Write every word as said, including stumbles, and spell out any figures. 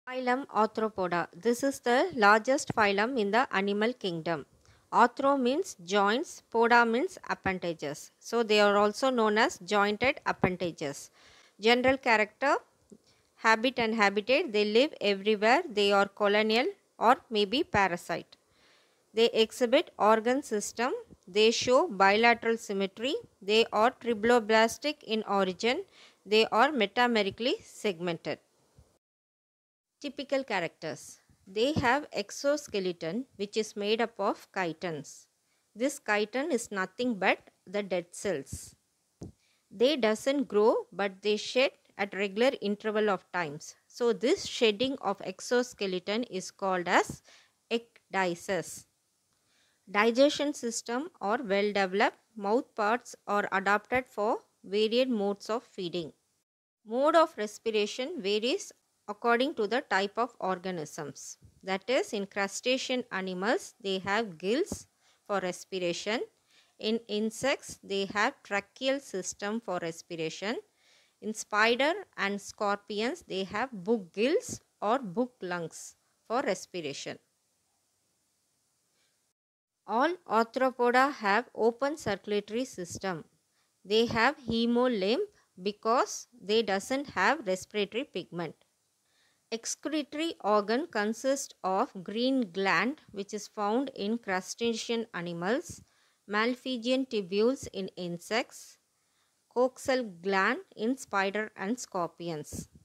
Phylum Arthropoda. This is the largest phylum in the animal kingdom. Arthro means joints, poda means appendages. So they are also known as jointed appendages. General character, habit and habitat, they live everywhere. They are colonial or maybe parasite. They exhibit organ system. They show bilateral symmetry. They are triploblastic in origin. They are metamerically segmented. Typical characters. They have exoskeleton which is made up of chitons. This chitin is nothing but the dead cells. They doesn't grow but they shed at regular interval of times. So this shedding of exoskeleton is called as ecdysis. Digestion system are well developed. Mouth parts are adapted for varied modes of feeding. Mode of respiration varies according to the type of organisms. That is, in crustacean animals, they have gills for respiration. In insects, they have tracheal system for respiration. In spider and scorpions, they have book gills or book lungs for respiration. All arthropoda have open circulatory system. They have hemolymph because they doesn't have respiratory pigment. Excretory organ consists of green gland which is found in crustacean animals, Malpighian tubules in insects, coxal gland in spider and scorpions.